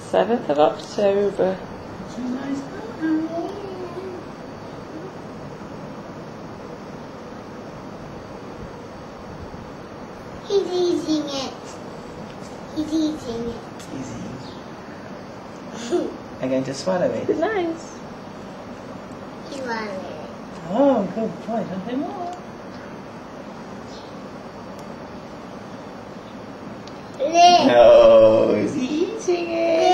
7th of October. It's a nice He's eating it. He's eating it. Easy. I'm going to swallow Is it it. nice? He's wanting it. Oh, good boy. Something more. Lick. No, he's eating it.